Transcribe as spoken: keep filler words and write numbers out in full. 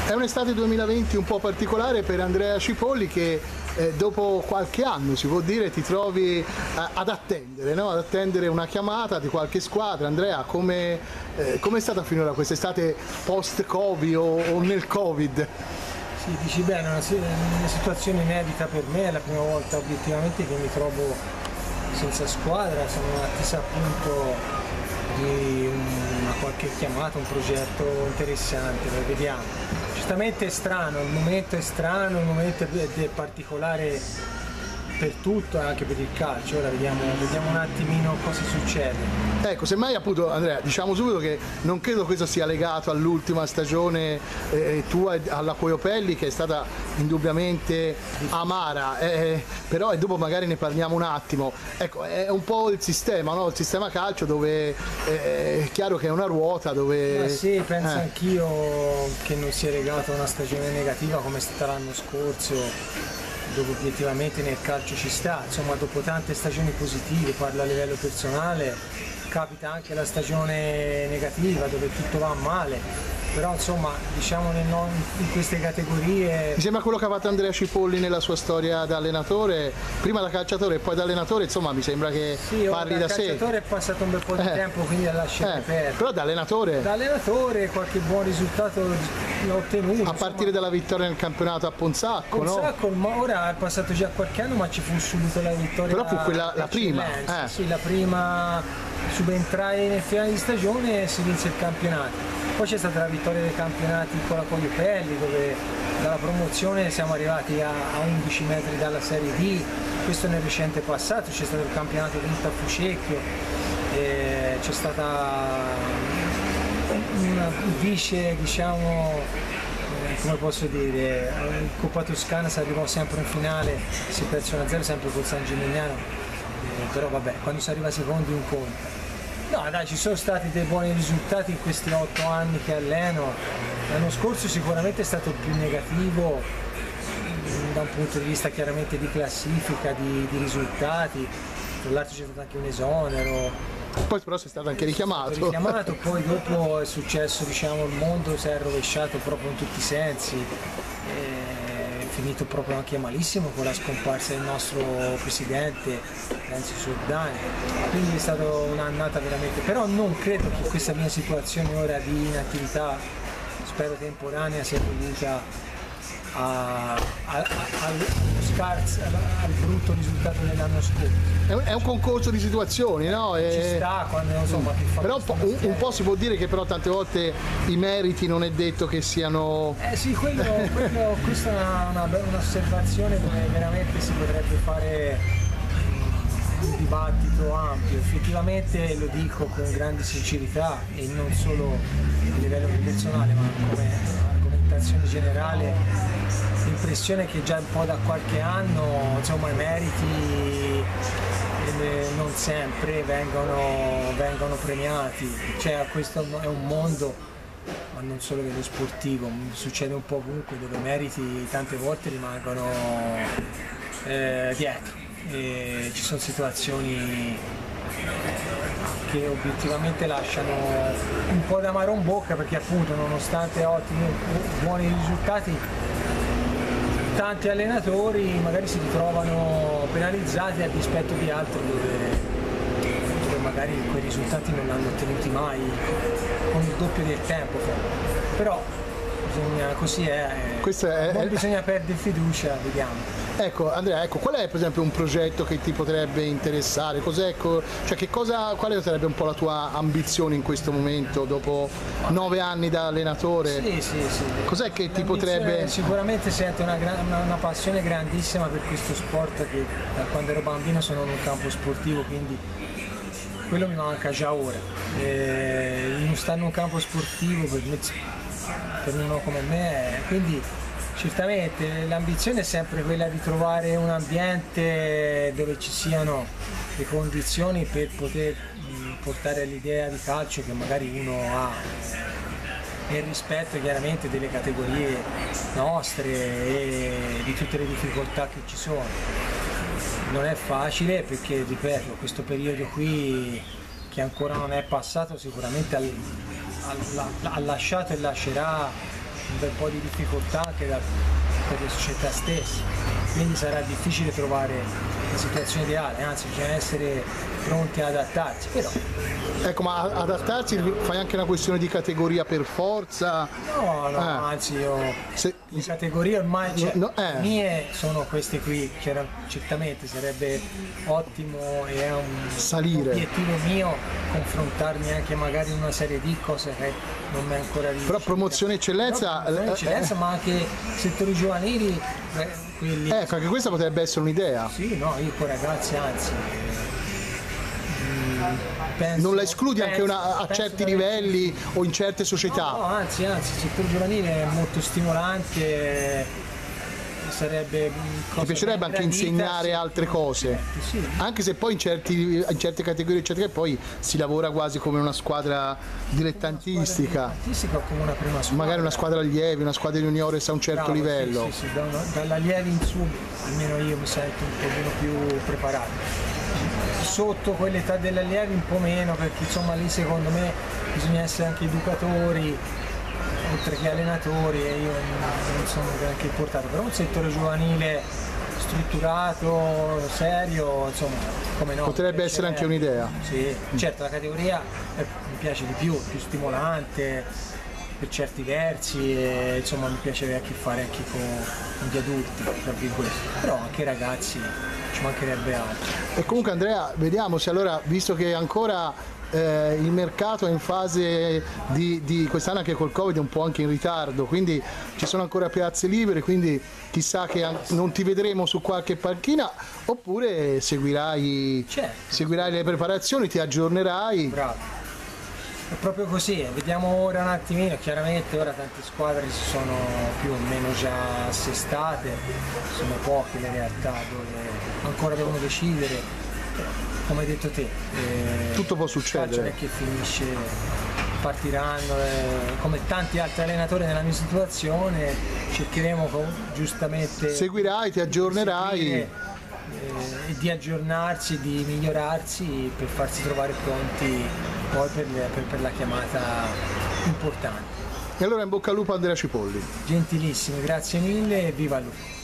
È un'estate duemilaventi un po' particolare per Andrea Cipolli che eh, dopo qualche anno, si può dire, ti trovi eh, ad attendere, no? Ad attendere una chiamata di qualche squadra. Andrea, come eh, è stata finora quest'estate post-Covid o, o nel Covid? Sì, dici bene, una, una situazione inedita per me, è la prima volta obiettivamente che mi trovo senza squadra, sono in attesa appunto di una qualche chiamata, un progetto interessante, lo vediamo. Certamente è strano, il momento è strano, il momento è particolare per tutto e anche per il calcio. Ora vediamo, vediamo un attimino cosa succede. Ecco, semmai appunto Andrea, diciamo subito che non credo questo sia legato all'ultima stagione eh, tua alla Coiopelli, che è stata indubbiamente amara, eh, però e dopo magari ne parliamo un attimo. Ecco, è un po' il sistema, no? Il sistema calcio dove eh, è chiaro che è una ruota dove... Ma sì, penso eh. anch'io che non sia legato a una stagione negativa come è stata l'anno scorso, dove obiettivamente nel calcio ci sta, insomma dopo tante stagioni positive, parlo a livello personale, capita anche la stagione negativa dove tutto va male, però insomma diciamo in queste categorie... Mi sembra quello che ha fatto Andrea Cipolli nella sua storia da allenatore, prima da calciatore e poi da allenatore, insomma mi sembra che sì, parli da, da sé. Da calciatore è passato un bel po' di eh. tempo, quindi la lasciate eh. perdere. Però da allenatore? Da allenatore qualche buon risultato l'ho ottenuto. A partire insomma, dalla vittoria nel campionato a Ponzacco, Ponzacco, no? ma ora è passato già qualche anno, ma ci fu subito la vittoria. Però fu quella la prima. Eh. Sì, la prima, subentrai nel finale di stagione e si vinse il campionato. Poi c'è stata la vittoria dei campionati con la Coiopelli, dove dalla promozione siamo arrivati a, a undici metri dalla Serie D, questo nel recente passato. C'è stato il campionato vinto a Fucecchio, c'è stata una vice, diciamo, eh, come posso dire, in Coppa Toscana si arrivò sempre in finale, si è perso uno a zero sempre col San Gimignano, eh, però vabbè, quando si arriva secondi un conto. No dai, ci sono stati dei buoni risultati in questi otto anni che alleno. L'anno scorso sicuramente è stato più negativo da un punto di vista chiaramente di classifica, di, di risultati, tra l'altro c'è stato anche un esonero. Poi però sei stato anche richiamato. Stato richiamato, poi dopo è successo, diciamo, il mondo si è rovesciato proprio in tutti i sensi. È finito proprio anche malissimo con la scomparsa del nostro presidente Renzo Sordani, quindi è stata un'annata veramente, però non credo che questa mia situazione ora di inattività, spero temporanea, sia dovuta a, a, a, allo scarso, al brutto risultato dell'anno scorso. È un, è un concorso di situazioni, no? E... Ci sta quando insomma che fa. Però un po', un, un po' si può dire che però tante volte i meriti non è detto che siano. Eh sì, quello, quello, questa è una, una, un'osservazione dove veramente si potrebbe fare un dibattito ampio. Effettivamente lo dico con grande sincerità e non solo a livello personale, ma come argomentazione generale. L'impressione è che già un po' da qualche anno insomma i meriti non sempre vengono, vengono premiati, cioè questo è un mondo, ma non solo dello sportivo, succede un po' ovunque dove i meriti tante volte rimangono eh, dietro e ci sono situazioni che obiettivamente lasciano un po' d'amaro in bocca, perché appunto nonostante ottimi buoni risultati tanti allenatori magari si ritrovano penalizzati a dispetto di altri dove, dove magari quei risultati non l'hanno ottenuti mai con il doppio del tempo, però bisogna, così è, è, non è... bisogna perdere fiducia, vediamo. Ecco Andrea, ecco, qual è per esempio un progetto che ti potrebbe interessare? Cos'è, cioè, che cosa, quale sarebbe un po' la tua ambizione in questo momento dopo nove anni da allenatore? Sì, sì, sì. Cos'è che ti potrebbe... Sicuramente sento una, una, una passione grandissima per questo sport, che da quando ero bambino sono in un campo sportivo, quindi quello mi manca già ora. E non stare in un campo sportivo per, me, per uno come me, quindi certamente l'ambizione è sempre quella di trovare un ambiente dove ci siano le condizioni per poter portare l'idea di calcio che magari uno ha, nel rispetto chiaramente delle categorie nostre e di tutte le difficoltà che ci sono. Non è facile perché, ripeto, questo periodo qui che ancora non è passato sicuramente ha lasciato e lascerà un bel po' di difficoltà anche da, per le società stesse, quindi sarà difficile trovare la situazione ideale, anzi bisogna essere pronti ad adattarsi, però. Ecco, ma adattarsi fai anche una questione di categoria per forza? No, no, Eh. anzi io Se- le categorie ormai cioè, No, eh. mie sono queste qui, c'era- certamente sarebbe ottimo e è un Salire. obiettivo mio confrontarmi anche magari in una serie di cose che non mi è ancora riuscita. Però promozione eccellenza, Però promozione eh, eccellenza, ma anche settori giovanili, eh, quelli Ecco, anche questa potrebbe essere un'idea. sì, no, io con ragazzi anzi mm, penso- Non la escludi anche penso- una- a penso certi di- livelli o in certe No, società? no, anzi, anzi, il settore giovanile è molto stimolante, sarebbe Ti piacerebbe anche insegnare altre cose? Sì, Anche se poi in, certi- in certe categorie eccetera poi si lavora quasi come una squadra dilettantistica, artistica come una prima squadra. magari una squadra allievi, una squadra juniores a un certo Bravo, livello. Sì, sì, sì, da una- dall'allievi in su almeno io mi sento un pochino più preparato. Sotto quell'età degli allievi un po' meno, perché insomma lì secondo me bisogna essere anche educatori oltre che allenatori e io non, non sono granché portato, però un settore giovanile strutturato, serio, insomma, come no. Potrebbe mi essere anche piacerebbe. un'idea. Sì, certo la categoria eh, mi piace di più, più stimolante per certi versi e insomma mi piace avere a che fare anche con, con gli adulti, tra virgolette, però anche i ragazzi ci mancherebbe altro. E comunque Andrea, vediamo se allora, visto che ancora eh, il mercato è in fase di, di quest'anno anche col Covid è un po' anche in ritardo, quindi ci sono ancora piazze libere, quindi chissà che an- non ti vedremo su qualche panchina oppure seguirai, Certo. seguirai le preparazioni, ti aggiornerai. Bravo. È proprio così, eh. Vediamo ora un attimino, chiaramente ora tante squadre si sono più o meno già assestate, sono poche le realtà dove ancora devono decidere, però, come hai detto te, eh, Tutto può il calcio succedere. non è che finisce, partiranno, eh, come tanti altri allenatori nella mia situazione, cercheremo co- giustamente Seguirai, ti aggiornerai. seguire, eh, e di aggiornarsi, di migliorarsi per farsi trovare pronti poi per, per- per la chiamata importante. E allora in bocca al lupo Andrea Cipolli. Gentilissimi, grazie mille e viva lui!